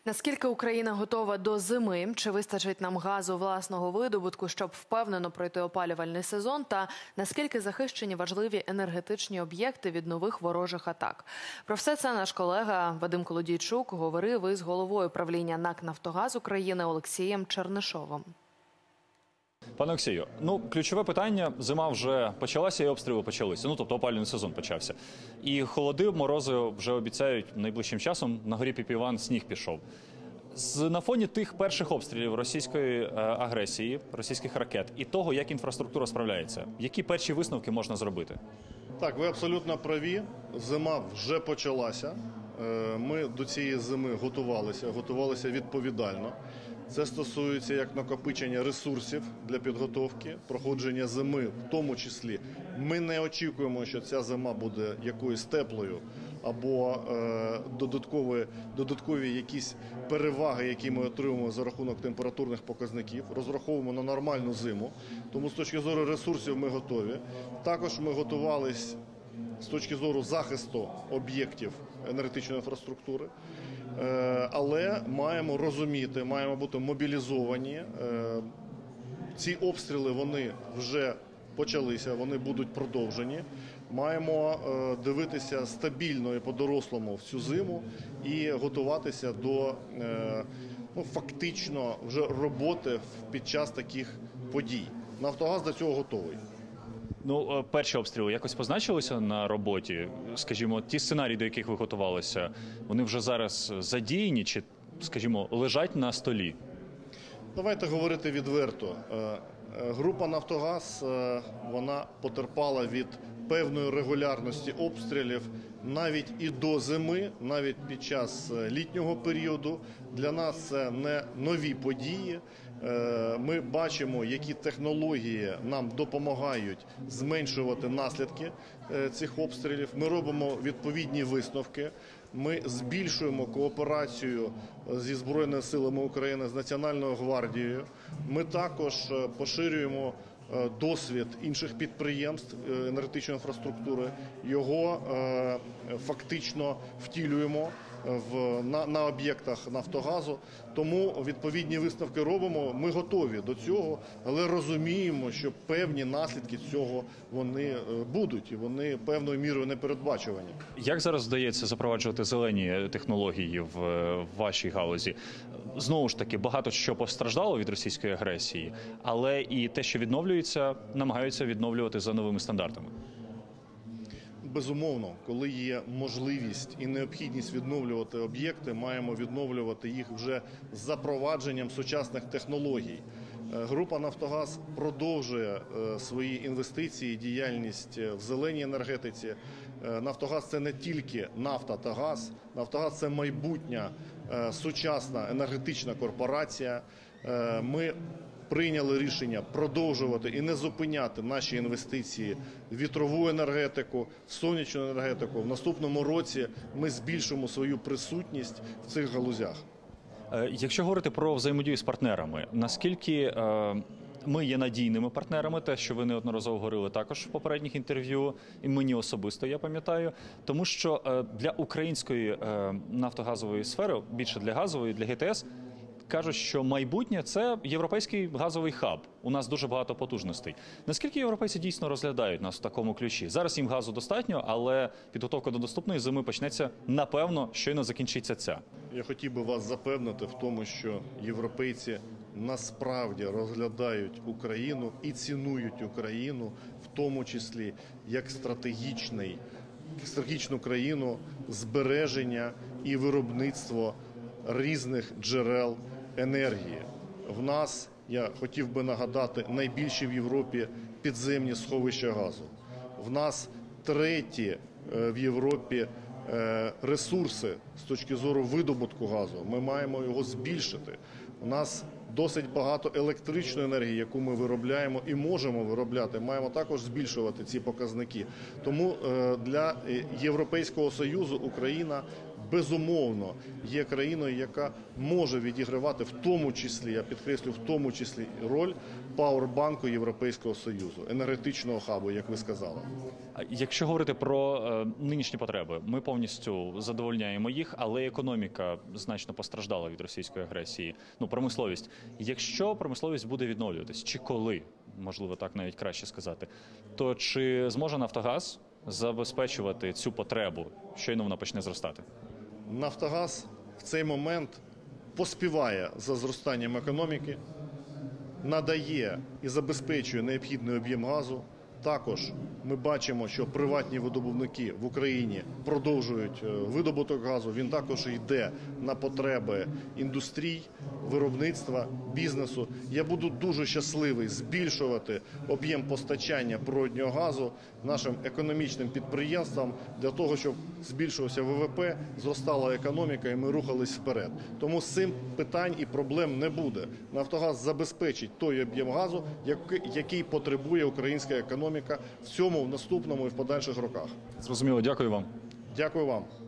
Наскільки Україна готова до зими? Чи вистачить нам газу власного видобутку, щоб впевнено пройти опалювальний сезон? Та наскільки захищені важливі енергетичні об'єкти від нових ворожих атак? Про все це наш колега Вадим Колодійчук говорив із головою правління НАК «Нафтогаз України» Олексієм Чернишовим. Пане Олексію, ключове питання. Зима вже почалася і обстріли почалися. Тобто опалювальний сезон почався. І холоди, морози вже обіцяють найближчим часом. На горі Піпіван сніг пішов. На фоні тих перших обстрілів російської агресії, російських ракет і того, як інфраструктура справляється, які перші висновки можна зробити? Так, ви абсолютно праві. Зима вже почалася. Ми до цієї зими готувалися відповідально. Це стосується як накопичення ресурсів для підготовки, проходження зими в тому числі. Ми не очікуємо, що ця зима буде якоюсь теплою або додаткові якісь переваги, які ми отримуємо за рахунок температурних показників. Розраховуємо на нормальну зиму, тому з точки зору ресурсів ми готові. Також ми готувалися з точки зору захисту об'єктів енергетичної інфраструктури. Але маємо розуміти, маємо бути мобілізовані. Ці обстріли, вони вже почалися, вони будуть продовжені. Маємо дивитися стабільно і по-дорослому в цю зиму і готуватися до фактично вже роботи під час таких подій. «Нафтогаз» до цього готовий. Перші обстріли якось позначилися на роботі? Скажімо, ті сценарії, до яких ви готувалися, вони вже зараз задіяні чи, скажімо, лежать на столі? Давайте говорити відверто. Група «Нафтогаз», вона потерпала від певної регулярності обстрілів навіть і до зими, навіть під час літнього періоду. Для нас це не нові події. Ми бачимо, які технології нам допомагають зменшувати наслідки цих обстрілів. Ми робимо відповідні висновки. Ми збільшуємо кооперацію зі Збройними силами України, з Національною гвардією. Ми також поширюємо досвід інших підприємств енергетичної інфраструктури. Його фактично втілюємо на об'єктах «Нафтогазу». Тому відповідні висновки робимо. Ми готові до цього, але розуміємо, що певні наслідки цього вони будуть і вони певною мірою непередбачувані. Як зараз вдається запроваджувати зелені технології в вашій галузі? Знову ж таки, багато що постраждало від російської агресії, але і те, що відновлюється, намагаються відновлювати за новими стандартами. Безумовно, коли є можливість і необхідність відновлювати об'єкти, маємо відновлювати їх вже з запровадженням сучасних технологій. Група «Нафтогаз» продовжує свої інвестиції, діяльність в зеленій енергетиці. «Нафтогаз» – це не тільки нафта та газ. «Нафтогаз» – це майбутня сучасна енергетична корпорація. Ми прийняли рішення продовжувати і не зупиняти наші інвестиції в вітрову енергетику, в сонячну енергетику. В наступному році ми збільшимо свою присутність в цих галузях. Якщо говорити про взаємодію з партнерами, наскільки ми є надійними партнерами, те, що ви неодноразово говорили також в попередніх інтерв'ю, і мені особисто, я пам'ятаю, тому що для української нафтогазової сфери, більше для газової, для ГТС, кажуть, що майбутнє – це європейський газовий хаб. У нас дуже багато потужностей. Наскільки європейці дійсно розглядають нас в такому ключі? Зараз їм газу достатньо, але підготовка до наступної зими почнеться, напевно, щойно закінчиться ця. Я хотів би вас запевнити в тому, що європейці насправді розглядають Україну і цінують Україну, в тому числі як стратегічну країну збереження і виробництво різних джерел енергії. В нас, я хотів би нагадати, найбільші в Європі підземні сховища газу. В нас треті в Європі ресурси з точки зору видобутку газу. Ми маємо його збільшити. У нас досить багато електричної енергії, яку ми виробляємо і можемо виробляти. Маємо також збільшувати ці показники. Тому для Європейського Союзу Україна безумовно є країною, яка може відігравати в тому числі, я підкреслю, в тому числі роль пауербанку Європейського Союзу, енергетичного хабу, як ви сказали. Якщо говорити про нинішні потреби, ми повністю задовольняємо їх, але економіка значно постраждала від російської агресії. Ну, промисловість. Якщо промисловість буде відновлюватись, чи коли, можливо, так навіть краще сказати, то чи зможе «Нафтогаз» забезпечувати цю потребу, щойно вона почне зростати? «Нафтогаз» в цей момент поспіває за зростанням економіки, надає і забезпечує необхідний об'єм газу. Також ми бачимо, що приватні видобувники в Україні продовжують видобуток газу. Він також йде на потреби індустрій, виробництва, бізнесу. Я буду дуже щасливий збільшувати об'єм постачання природнього газу нашим економічним підприємствам для того, щоб збільшувався ВВП, зростала економіка і ми рухались вперед. Тому з цим питань і проблем не буде. «Нафтогаз» забезпечить той об'єм газу, який потребує українська економіка в цьому, в наступному і в подальших роках. Зрозуміло, дякую вам. Дякую вам.